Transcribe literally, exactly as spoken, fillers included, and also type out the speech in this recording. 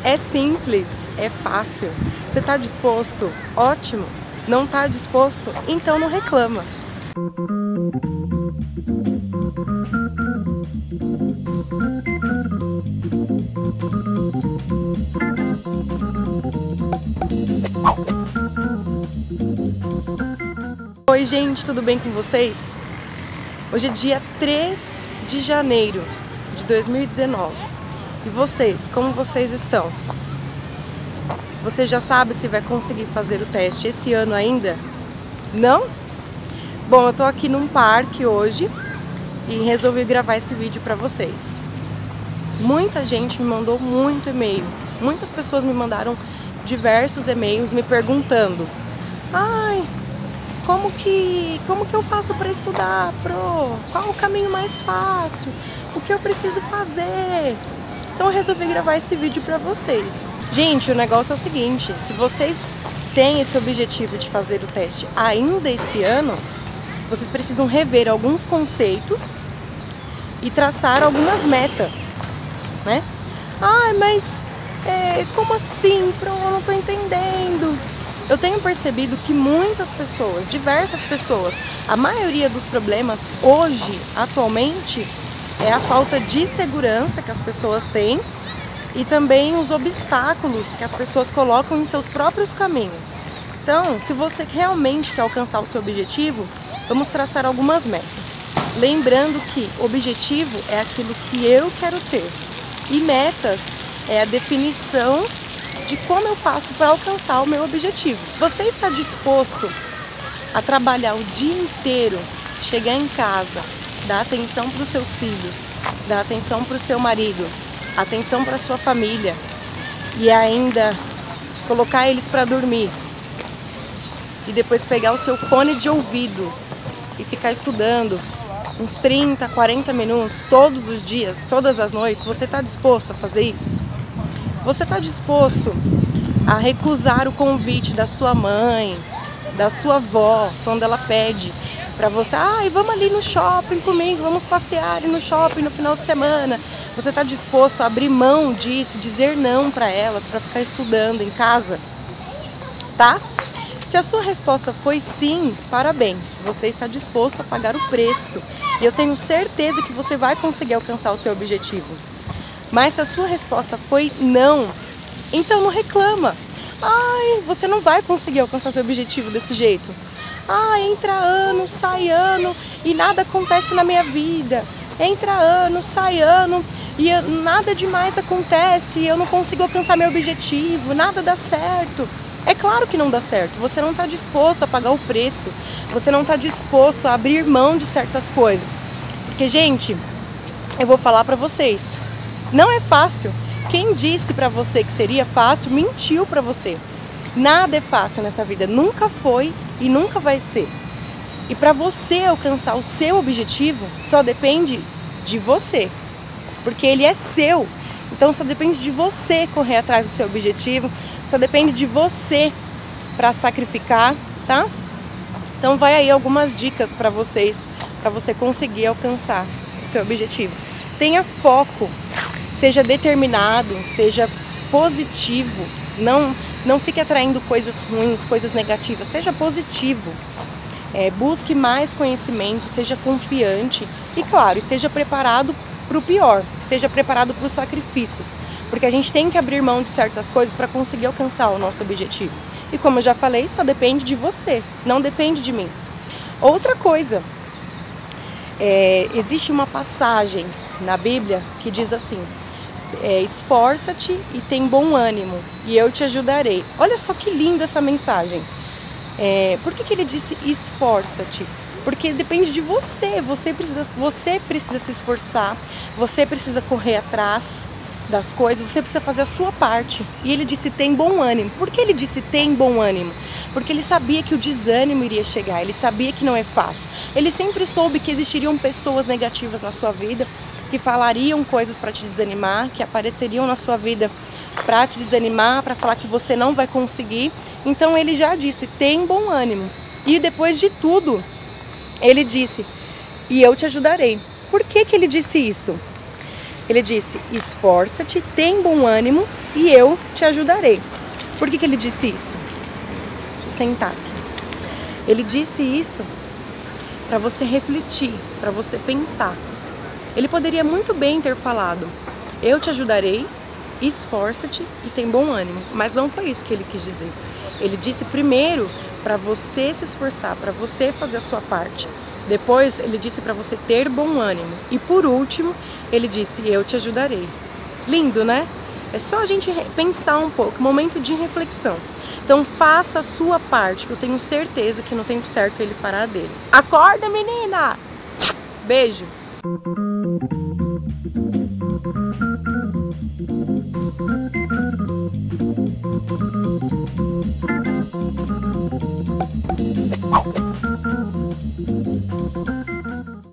É simples, é fácil. Você está disposto? Ótimo. Não está disposto? Então não reclama. Oi gente, tudo bem com vocês? Hoje é dia três de janeiro de dois mil e dezenove. E vocês, como vocês estão? Você já sabe se vai conseguir fazer o teste esse ano ainda? Não? Bom, eu tô aqui num parque hoje e resolvi gravar esse vídeo pra vocês. Muita gente me mandou muito e-mail. Muitas pessoas me mandaram diversos e-mails me perguntando: Ai, como que, como que eu faço para estudar, Pro? Qual o caminho mais fácil? O que eu preciso fazer? Então eu resolvi gravar esse vídeo para vocês. Gente, o negócio é o seguinte: se vocês têm esse objetivo de fazer o teste ainda esse ano, vocês precisam rever alguns conceitos e traçar algumas metas, né? Ai, mas é, como assim, Pro? Eu não tô entendendo. Eu tenho percebido que muitas pessoas, diversas pessoas, a maioria dos problemas hoje, atualmente, é a falta de segurança que as pessoas têm e também os obstáculos que as pessoas colocam em seus próprios caminhos. Então, se você realmente quer alcançar o seu objetivo, vamos traçar algumas metas. Lembrando que objetivo é aquilo que eu quero ter e metas é a definição de como eu faço para alcançar o meu objetivo. Você está disposto a trabalhar o dia inteiro, chegar em casa, dar atenção para os seus filhos, dar atenção para o seu marido, atenção para a sua família e ainda colocar eles para dormir e depois pegar o seu fone de ouvido e ficar estudando uns trinta, quarenta minutos todos os dias, todas as noites? Você está disposto a fazer isso? Você está disposto a recusar o convite da sua mãe, da sua avó, quando ela pede para você: ai, vamos ali no shopping comigo, vamos passear ali no shopping no final de semana? Você está disposto a abrir mão disso, dizer não para elas, para ficar estudando em casa? Tá? Se a sua resposta foi sim, parabéns, você está disposto a pagar o preço. E eu tenho certeza que você vai conseguir alcançar o seu objetivo. Mas se a sua resposta foi não, então não reclama. Ai, você não vai conseguir alcançar seu objetivo desse jeito. Ah, entra ano, sai ano e nada acontece na minha vida. Entra ano, sai ano e nada demais acontece e eu não consigo alcançar meu objetivo, nada dá certo. É claro que não dá certo, você não está disposto a pagar o preço, você não está disposto a abrir mão de certas coisas. Porque, gente, eu vou falar para vocês, não é fácil. Quem disse pra você que seria fácil, mentiu pra você. Nada é fácil nessa vida, nunca foi e nunca vai ser. E pra você alcançar o seu objetivo, só depende de você. Porque ele é seu. Então só depende de você correr atrás do seu objetivo, só depende de você pra sacrificar, tá? Então vai aí algumas dicas pra vocês, pra você conseguir alcançar o seu objetivo. Tenha foco. Seja determinado, seja positivo, não, não fique atraindo coisas ruins, coisas negativas, seja positivo, é, busque mais conhecimento, seja confiante e, claro, esteja preparado para o pior, esteja preparado para os sacrifícios, porque a gente tem que abrir mão de certas coisas para conseguir alcançar o nosso objetivo. E como eu já falei, só depende de você, não depende de mim. Outra coisa, é, existe uma passagem na Bíblia que diz assim: É, esforça-te e tem bom ânimo, e eu te ajudarei. Olha só que linda essa mensagem. É, por que que ele disse esforça-te? Porque depende de você. Você precisa, você precisa se esforçar, você precisa correr atrás das coisas, você precisa fazer a sua parte. E ele disse tem bom ânimo. Por que ele disse tem bom ânimo? Porque ele sabia que o desânimo iria chegar, ele sabia que não é fácil. Ele sempre soube que existiriam pessoas negativas na sua vida, que falariam coisas para te desanimar, que apareceriam na sua vida para te desanimar, para falar que você não vai conseguir. Então ele já disse, tem bom ânimo. E depois de tudo, ele disse, e eu te ajudarei. Por que que ele disse isso? Ele disse, esforça-te, tem bom ânimo e eu te ajudarei. Por que que ele disse isso? Deixa eu sentar aqui. Ele disse isso para você refletir, para você pensar. Ele poderia muito bem ter falado, eu te ajudarei, esforça-te e tem bom ânimo. Mas não foi isso que ele quis dizer. Ele disse primeiro para você se esforçar, para você fazer a sua parte. Depois ele disse para você ter bom ânimo. E por último, ele disse, eu te ajudarei. Lindo, né? É só a gente pensar um pouco, momento de reflexão. Então faça a sua parte, que eu tenho certeza que no tempo certo ele fará dele. Acorda, menina! Beijo! Oh.